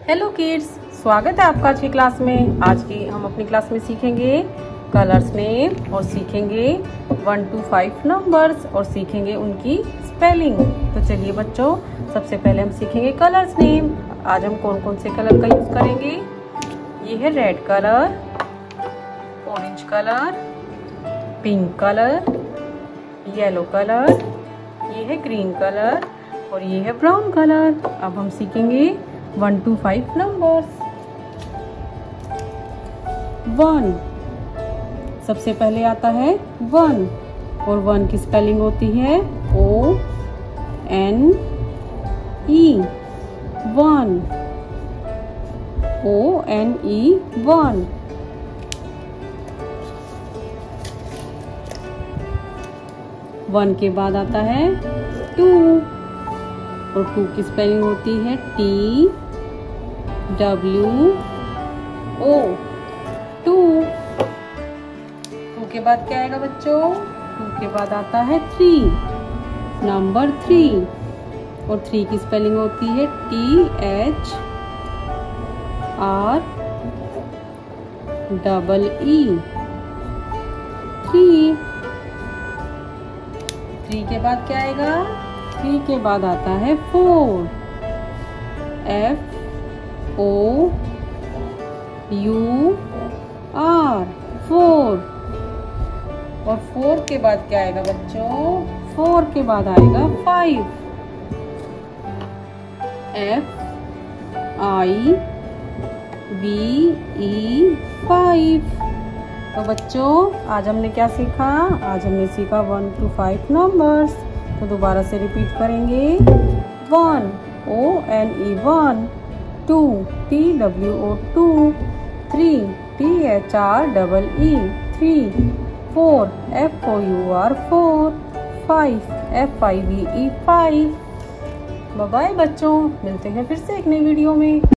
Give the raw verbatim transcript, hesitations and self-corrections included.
Hello kids, स्वागत है आपका आज की क्लास में। आज की हम अपनी क्लास में सीखेंगे कलर्स नेम और सीखेंगे वन टू फाइव नंबर्स और सीखेंगे उनकी स्पेलिंग। तो चलिए बच्चों, सबसे पहले हम सीखेंगे कलर्स नेम। आज हम कौन कौन से कलर का यूज करेंगे। ये है red colour, orange colour, pink colour, yellow colour, ये है ग्रीन कलर और ये है ब्राउन कलर। अब हम सीखेंगे one two five numbers. One, सबसे पहले आता है वन और वन की स्पेलिंग होती है O N E one, O N E one. One के बाद आता है टू और टू की स्पेलिंग होती है T W O, two. Two के बाद क्या आएगा बच्चों? टू के बाद आता है थ्री, नंबर थ्री और थ्री की स्पेलिंग होती है T H R double E, three. Three के बाद क्या आएगा? थ्री के बाद आता है four, F O U R, four. और फोर के बाद क्या आएगा बच्चों? फोर के बाद आएगा five, F I B E, five. तो बच्चों, आज हमने क्या सीखा? आज हमने सीखा वन टू फाइव नंबर्स। तो दोबारा से रिपीट करेंगे। One, O N E one, two, T W O two, three, T H R double E, three, four, F O U R four, five, F I V E five. Bye bye बच्चों, मिलते हैं फिर से एक नई video में।